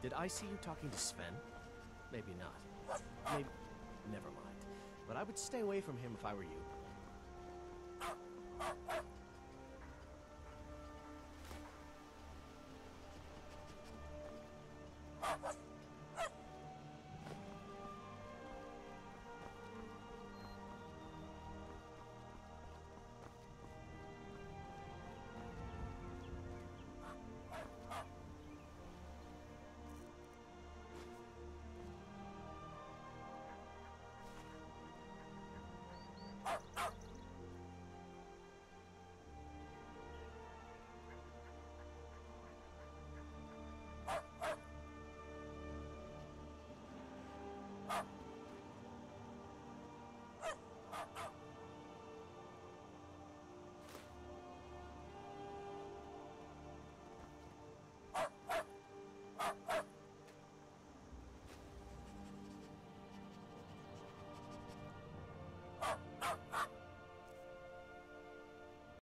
Did I see you talking to Sven? Maybe not. Maybe... Never mind. But I would stay away from him if I were you.